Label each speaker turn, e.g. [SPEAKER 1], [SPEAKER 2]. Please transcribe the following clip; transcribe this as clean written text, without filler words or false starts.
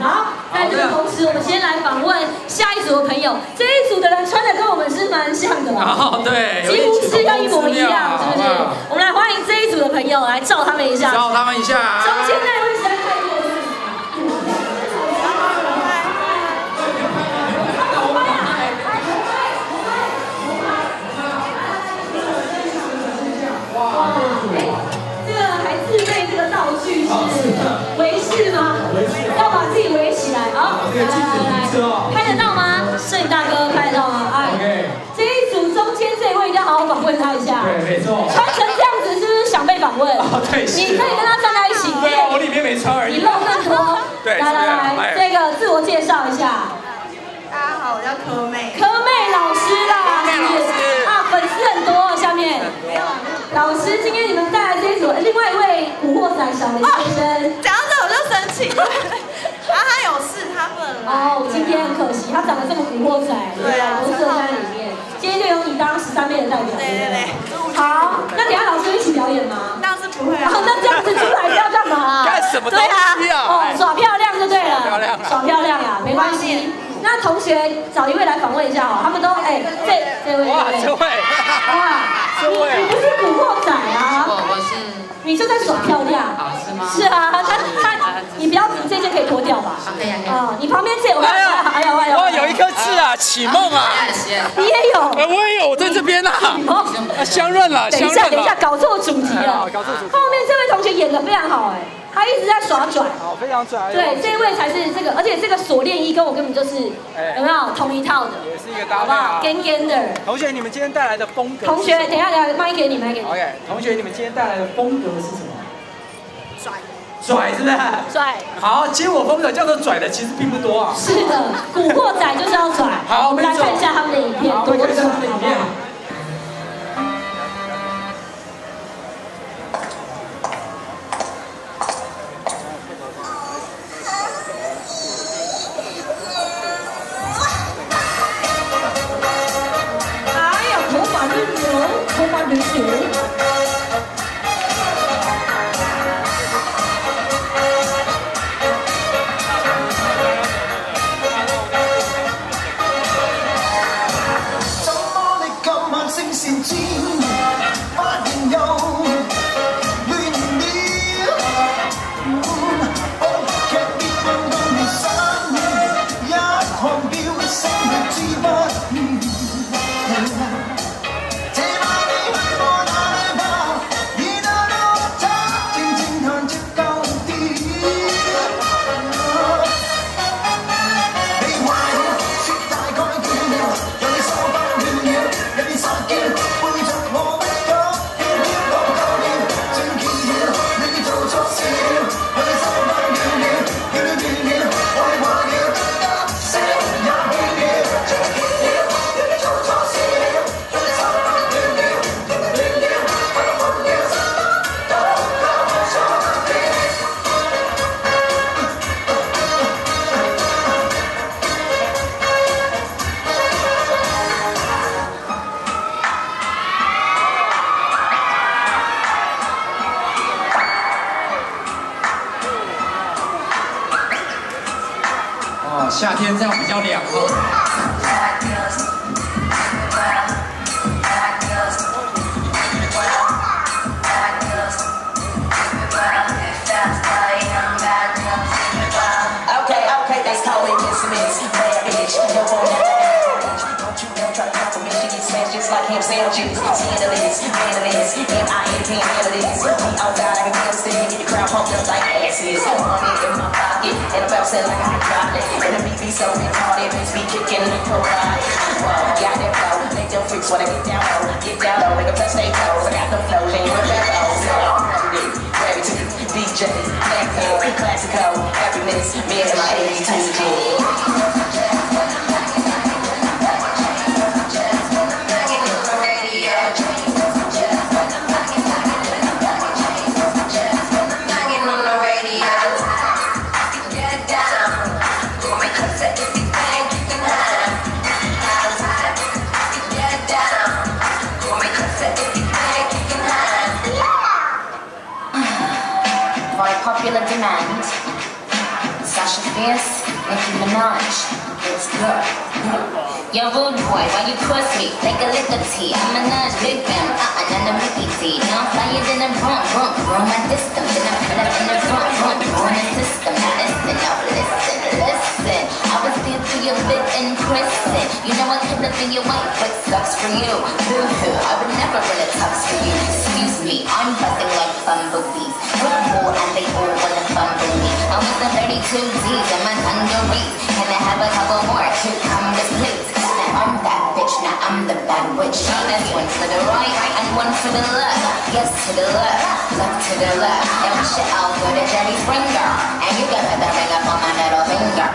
[SPEAKER 1] 好，在这个同时，我们先来访问下一组的朋友。这一组的人穿的跟我们是蛮像的
[SPEAKER 2] 哦，对，
[SPEAKER 1] 几乎是要一模一样，是不是？我们来欢迎这一组的朋友来照他们一下。
[SPEAKER 2] 照他们一下。
[SPEAKER 1] 中间那位实在太过分。 这个还自备这个道具是围饰吗？要把自己围起来。好，来，拍得到吗？摄影大哥拍得到吗？哎，这一组中间这位一定要好好访问他一下。
[SPEAKER 2] 对，没错。
[SPEAKER 1] 穿成这样子是不是想被访问？
[SPEAKER 2] 哦，对。
[SPEAKER 1] 你可以跟他站在一起。
[SPEAKER 2] 没有，我里面没穿而已。
[SPEAKER 1] 你露更多。
[SPEAKER 2] 对。
[SPEAKER 1] 来，这个自我介绍一下。
[SPEAKER 3] 大家好，我叫柯妹。
[SPEAKER 1] 柯妹老师啦。
[SPEAKER 2] 柯妹老师。
[SPEAKER 1] 啊，粉丝很多，下面。
[SPEAKER 3] 没有。
[SPEAKER 1] 老师，今天你们带来这一组，另外一位古惑仔小林先生。
[SPEAKER 3] 讲到这我就生气了。他有事，他不能来。
[SPEAKER 1] 哦，今天很可惜，他长得这么古惑仔，对啊，都设在里面。今天就由你当13妹的代表。对。好，那等下老师一起表演吗？
[SPEAKER 3] 当然是不会啊。
[SPEAKER 1] 那这样子出来是要干嘛？
[SPEAKER 2] 干什么东西啊？
[SPEAKER 1] 哦，耍漂亮就对了。
[SPEAKER 2] 耍漂亮。
[SPEAKER 1] 耍漂亮啊，没关系。那同学找一位来访问一下哈，他们都这位。
[SPEAKER 2] 哇，这位。哇。
[SPEAKER 1] 你不是古惑仔啊？
[SPEAKER 4] 我是。
[SPEAKER 1] 你就在耍漂亮。
[SPEAKER 4] 啊，是吗？
[SPEAKER 1] 是啊，你不要，这件可以脱掉吧？
[SPEAKER 4] 可以啊。
[SPEAKER 1] 啊，你旁边这有，哎呦，
[SPEAKER 2] 哇，有一颗痣啊，启梦啊。
[SPEAKER 1] 你也有？
[SPEAKER 2] 我也有，我在这边啊。相认了，
[SPEAKER 1] 等一下，搞错主题了。
[SPEAKER 2] 搞错主题。
[SPEAKER 1] 后面这位同学演得非常好，哎。 他一直在耍拽，
[SPEAKER 2] 好，非常拽。
[SPEAKER 1] 对，这位才是这个，而且这个锁链衣跟我根本就是有没有同一套的？
[SPEAKER 2] 也是一个搭配啊。
[SPEAKER 1] 干干的。
[SPEAKER 2] 同学，你们今天带来的风格？
[SPEAKER 1] 同学，等一下，麦给你，麦给你。
[SPEAKER 2] OK， 同学，你们今天带来的风格是什么？
[SPEAKER 3] 拽。
[SPEAKER 2] 拽是不是？
[SPEAKER 1] 拽。
[SPEAKER 2] 好，接我风格叫做拽的其实并不多啊。
[SPEAKER 1] 是的，古惑仔就是要拽。
[SPEAKER 2] 好，
[SPEAKER 1] 我们来看一下他们的影片。
[SPEAKER 2] 好，我们看一下他们的影片。
[SPEAKER 1] 头发流血。
[SPEAKER 5] 怎麼你咁慢性善戰，發現又亂了。悲劇變讓人離散，一狂飆心力知不了。
[SPEAKER 2] 夏天这样比较凉哦。
[SPEAKER 6] Okay, that's called investments. Bad bitch, no one don't you ever try to talk to me? She gets smashed just like ham sandwiches. Scandalous, vandalous, M-I-N-T, handleless. Oh God, I can feel still get the crowd pumped up like asses. Money in my pocket, and I'm bouncing like I dropped it. And the beat be so retarded, bitch be kicking the parade. Whoa, got that flow, make them freaks wanna get down low, make them touch their toes. I got the flow, they ain't with that Gravity, DJ, Blackpink, Classico, happiness, me and my 82G. Popular demand, Sasha Fierce, Nicki Minaj, let's go. Yo, rude boy, why you cross me? Take a lick of tea. I'm Minaj, Big Bam, and a Mickey T. Now I'm flyer than a vroom, my system. Then I pull up in the front, on the system. Now listen. I was there to your bit in prison. You know I kept up in your white, but sucks for you. Boo-hoo, I would never run a tux for you. Excuse me, I'm buzzing like bumblebees. With more and they all wanna fumble me. I want the 32 D's and my dungarees. Can I have a couple more cucumbers, please? Now I'm that bitch, now I'm the bad witch. That's one to the right and one to the left. Yes to the left to the left. And my shit all go to Jerry Springer. And you can put the ring up on my middle finger.